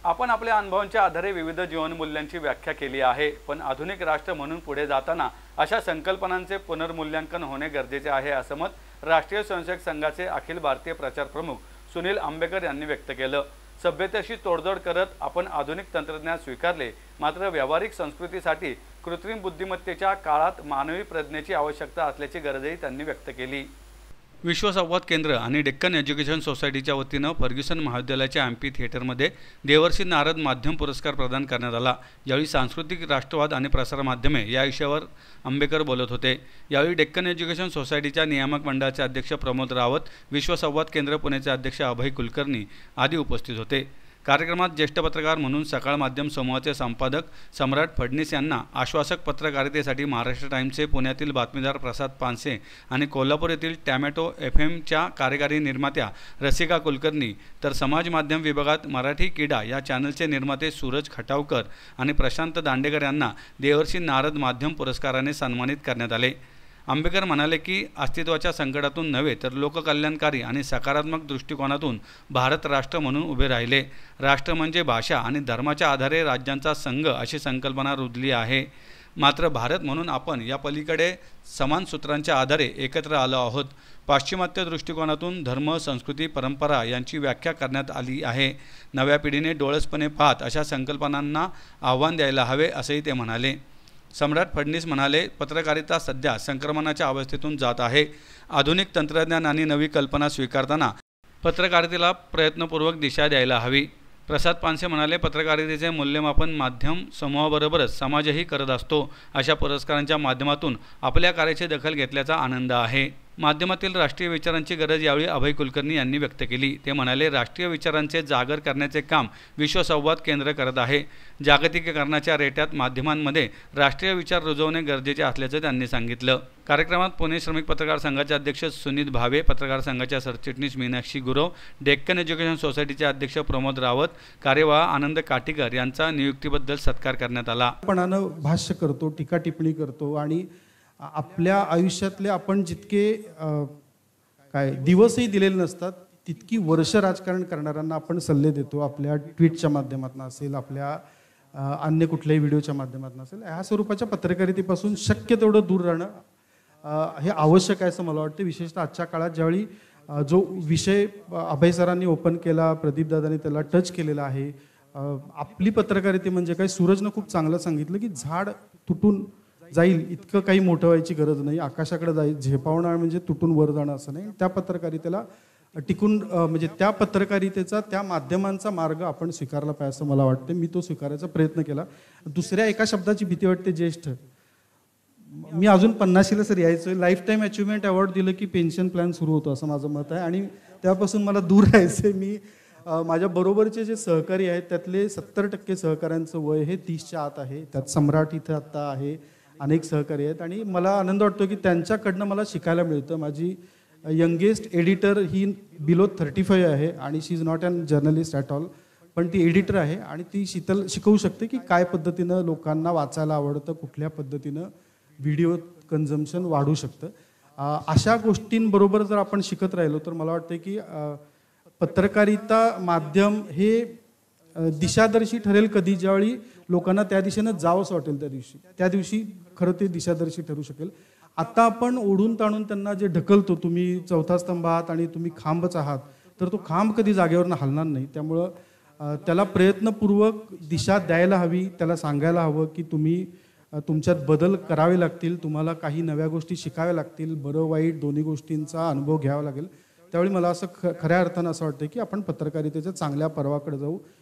आपण आपल्या अनुभवांच्या आधारे विविध जीवनमूल्यांची व्याख्या केली आहे, पण आधुनिक राष्ट्र म्हणून पुढे जाताना अशा संकल्पनांचे पुनर्मूल्यांकन होणे गरजेचे आहे, असं मत राष्ट्रीय स्वयंसेवक संघाचे अखिल भारतीय प्रचार प्रमुख सुनील आंबेकर यांनी व्यक्त केलं। सभ्यतेशी तोडजोड करत आपण आधुनिक तंत्रज्ञान स्वीकारले, मात्र व्यावहारिक संस्कृतीसाठी कृत्रिम बुद्धिमत्तेच्या काळात मानवी प्रज्ञेची आवश्यकता असल्याची गरजही त्यांनी व्यक्त केली। विश्वसंवाद केंद्र आणि डेक्कन एज्युकेशन सोसायटीच्या वतीनं फर्ग्युसन महाविद्यालयाच्या एम्पी थिएटरमध्ये देवर्षी नारद माध्यम पुरस्कार प्रदान करण्यात आला। यावेळी सांस्कृतिक राष्ट्रवाद आणि प्रसार माध्यमे या विषयावर आंबेकर बोलत होते। यावेळी डेक्कन एज्युकेशन सोसायटीच्या नियामक मंडळाचे अध्यक्ष प्रमोद रावत, विश्वसंवाद केंद्र पुणेचे अध्यक्ष अभय कुलकर्णी आदी उपस्थित होते। कार्यक्रमात ज्येष्ठ पत्रकार म्हणून सकाळ माध्यम समूहाचे संपादक सम्राट फडणीस यांना आश्वासक पत्रकारितेसाठी महाराष्ट्र टाइम्सचे पुण्यातील बातमीदार प्रसाद पानसे आणि कोल्हापूर येथील टॅमॅटो FM कार्यकारी निर्मात्या रसिका कुलकर्णी, तर समाज माध्यम विभागात मराठी किडा या चॅनलचे निर्माते सूरज खटावकर आणि प्रशांत दांडेकर यांना देवर्षी नारद माध्यम पुरस्काराने सन्मानित करण्यात आले। आंबेकर म्हणाले की अस्तित्वाच्या संकटातून नव्हे तर लोककल्याणकारी आणि सकारात्मक दृष्टिकोनातून भारत राष्ट्र म्हणून उभे राहिले। राष्ट्र म्हणजे भाषा आणि धर्माच्या आधारे राज्यांचा संघ अशी संकल्पना रुजली आहे, मात्र भारत म्हणून आपण या पलीकडे समान सूत्रांच्या आधारे एकत्र आलो आहोत। पाश्चिमात्य दृष्टिकोनातून धर्म, संस्कृती, परंपरा यांची व्याख्या करण्यात आली आहे। नव्या पिढीने डोळसपणे पाहत अशा संकल्पनांना आव्हान द्यायला हवे, असंही ते म्हणाले। सम्राट फडणीस म्हणाले, पत्रकारिता सध्या संक्रमणाच्या अवस्थेतून जात आहे। आधुनिक तंत्रज्ञान आणि नवी कल्पना स्वीकारताना पत्रकारितेला प्रयत्नपूर्वक दिशा द्यायला हवी। प्रसाद पानसे म्हणाले, पत्रकारितेचे मूल्यमापन माध्यम समूहाबरोबरच समाजही करत असतो। अशा पुरस्कारांच्या माध्यमातून आपल्या कार्याची दखल घेतल्याचा आनंद आहे। माध्यमातील राष्ट्रीय विचारांची गरज यावेळी अभय कुलकर्णी यांनी व्यक्त केली। ते म्हणाले, राष्ट्रीय विचारांचे जागर करण्याचे काम विश्वसंवाद केंद्र करत आहे। जागतिकीकरणाच्या रेट्यात माध्यमांमध्ये राष्ट्रीय विचार रुजवणे गरजेचे असल्याचं त्यांनी सांगितलं। कार्यक्रमात पुणे श्रमिक पत्रकार संघाचे अध्यक्ष सुनीत भावे, पत्रकार संघाच्या सरचिटणीस मीनाक्षी गुरव, डेक्कन एज्युकेशन सोसायटीचे अध्यक्ष प्रमोद रावत, कार्यवाह आनंद काटीकर यांचा नियुक्तीबद्दल सत्कार करण्यात आला। भाष्य करतो, टीका टिप्पणी करतो आणि आपल्या आयुष्यातले आपण जितके दिवसही दिलेले नसतात तितकी वर्ष राजकारण करणाऱ्यांना आपण सल्ले देतो। आपल्या ट्विटच्या माध्यमातून असेल, आपल्या अन्य कुठल्याही व्हिडिओच्या माध्यमातून असेल, ह्या स्वरूपाच्या पत्रकारितेपासून शक्य तेवढं दूर राहणं हे आवश्यक आहे असं मला वाटतं। विशेषतः आजच्या काळात ज्यावेळी जो विषय अभय सरांनी ओपन केला, प्रदीप दादांनी त्याला टच केलेला आहे। आपली पत्रकारिता म्हणजे काय, सूरजनं खूप चांगलं सांगितलं की झाड तुटून जाईल इतकं काही मोठं व्हायची गरज नाही, आकाशाकडे जाईल, झेपावणार म्हणजे तुटून वर जाणं असं नाही। त्या पत्रकारितेला टिकून म्हणजे त्या पत्रकारितेचा, त्या माध्यमांचा मार्ग आपण स्वीकारला पाहिजे असं मला वाटतं। मी तो स्वीकारायचा प्रयत्न केला। दुसऱ्या एका शब्दाची भीती वाटते, ज्येष्ठ। मी अजून 50ला सर यायचं, लाईफ टाईम अचिव्हमेंट अवॉर्ड दिलं की पेन्शन प्लॅन सुरू होतो असं माझं मत आहे आणि त्यापासून मला दूर राहायचं। मी माझ्या बरोबरचे जे सहकारी आहेत त्यातले 70% सहकाऱ्यांचं वय हे 30च्या आत आहे। त्यात सम्राट इथं आत्ता आहे, अनेक सहकारी आहेत आणि मला आनंद वाटतो की त्यांच्याकडनं मला शिकायला मिळतं। माझी यंगेस्ट एडिटर ही बिलो 35 आहे आणि she is not an journalist at all, पण ती एडिटर आहे आणि ती शिकवू शकते की काय पद्धतीनं लोकांना वाचायला आवडतं, कुठल्या पद्धतीनं व्हिडिओ कन्झम्पशन वाढू शकतं। अशा गोष्टींबरोबर जर आपण शिकत राहिलो तर मला वाटतं की पत्रकारिता माध्यम हे दिशादर्शी ठरेल कधी, ज्यावेळी लोकांना त्या दिशेनं जावंसं वाटेल त्या दिवशी खरं ते दिशादर्शी ठरू शकेल। आता आपण ओढून ताणून त्यांना जे ढकलतो, तुम्ही चौथा स्तंभ आहात आणि तुम्ही खांबच आहात, तर तो खांब कधी जागेवरनं हलणार नाही। त्यामुळं त्याला प्रयत्नपूर्वक दिशा द्यायला हवी, त्याला सांगायला हवं की तुम्ही तुमच्यात बदल करावे लागतील, तुम्हाला काही नव्या गोष्टी शिकाव्या लागतील, बरं वाईट दोन्ही गोष्टींचा अनुभव घ्यावा लागेल। त्यावेळी मला असं खऱ्या अर्थानं असं वाटतं की आपण पत्रकारितेच्या चांगल्या पर्वाकडे जाऊ।